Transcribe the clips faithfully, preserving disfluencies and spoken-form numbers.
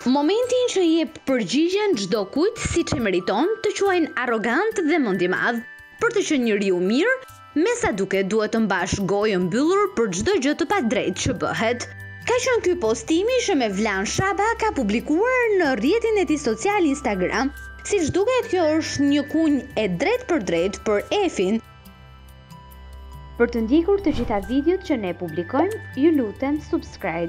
Momentin që jep përgjigjen çdo kujt siç e meriton, të quajnë arrogant dhe mend i madh. Për të qenë njeriu mirë, me sa duket duhet të mbash gojën mbyllur për çdo gjë të padrejtë që bëhet. Ka qenë ky postimi që me Vlan Shaba ka publikuar në rrjetin e tij social Instagram. Siç duket, kjo është një kunjë e drejtë për drejtë për Efin. Për të ndjekur të gjitha videot që ne publikojmë, ju lutem subscribe.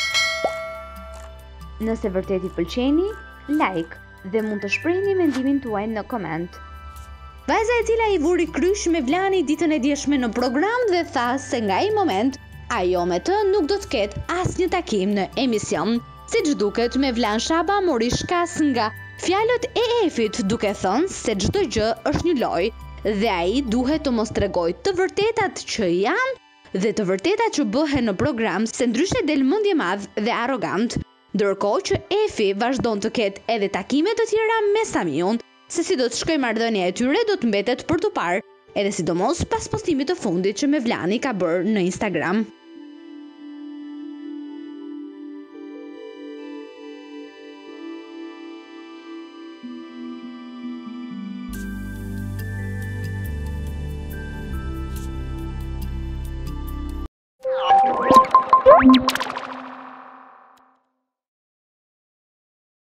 Nëse vërtet i pëlqeni, like dhe mund të shprehni mendimin tuaj në koment. Vajza e cila i vuri kryq me Vlani ditën e dieshme në program dhe tha se nga ai moment ajo me të nuk do të ketë asnjë takim në emision. Siç duket, me Vlan Shaba mori shkas nga fjalët e Efit, duke thënë se çdo gjë është një lojë dhe ai duhet të mos tregojë të vërtetat që janë dhe të vërtetat që bëhen në program, se ndryshe del mendje madh dhe arrogant. Ndërkohë që Efi vazhdon të ketë edhe takime të tjera me Samiun, se si do të shkojë marrëdhënia e tyre do të mbetet për tu parë, edhe sidomos pas postimit të fundit që me Vlani ka bërë në Instagram.